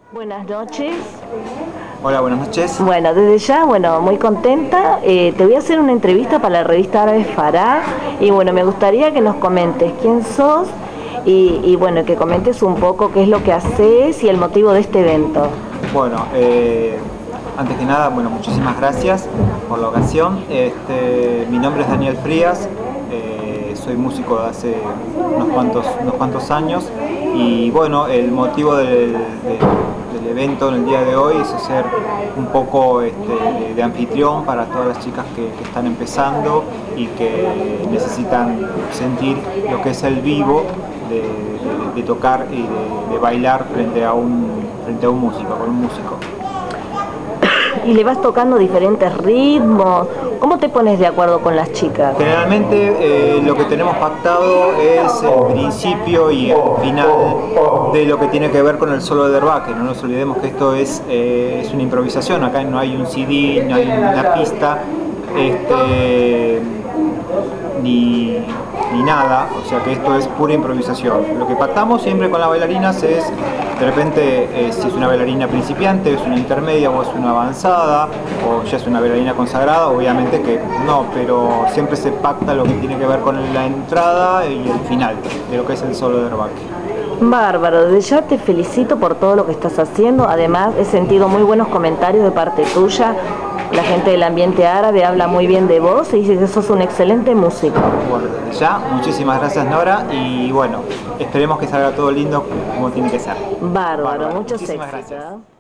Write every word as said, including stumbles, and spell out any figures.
Buenas noches. Hola, buenas noches. Bueno, desde ya, bueno, muy contenta. Eh, te voy a hacer una entrevista para la revista Árabe Farah y bueno, me gustaría que nos comentes quién sos y, y bueno, que comentes un poco qué es lo que haces y el motivo de este evento. Bueno, eh, antes que nada, bueno, muchísimas gracias por la ocasión. Este, mi nombre es Daniel Frías, eh, soy músico de hace unos cuantos, unos cuantos años y bueno, el motivo del, del, del evento en el día de hoy es hacer un poco este, de, de anfitrión para todas las chicas que, que están empezando y que necesitan sentir lo que es el vivo de, de, de tocar y de, de bailar frente a un frente a un músico, con un músico. Y le vas tocando diferentes ritmos. ¿Cómo te pones de acuerdo con las chicas? Generalmente eh, lo que tenemos pactado es el principio y el final de lo que tiene que ver con el solo de derbaque. No nos olvidemos que esto es, eh, es una improvisación, acá no hay un C D, no hay una pista, este, ni, ni nada, o sea que esto es pura improvisación. Lo que pactamos siempre con las bailarinas es, de repente, eh, si es una bailarina principiante, es una intermedia o es una avanzada, o ya es una bailarina consagrada, obviamente que no, pero siempre se pacta lo que tiene que ver con la entrada y el final de lo que es el solo de derbaque. Bárbaro, desde ya te felicito por todo lo que estás haciendo. Además, he sentido muy buenos comentarios de parte tuya. La gente del ambiente árabe habla muy bien de vos y dice que sos un excelente músico. Bueno, desde ya, muchísimas gracias Nora y bueno, esperemos que salga todo lindo como tiene que ser. Bárbaro, Bárbaro. muchos Muchísimas éxitos. gracias.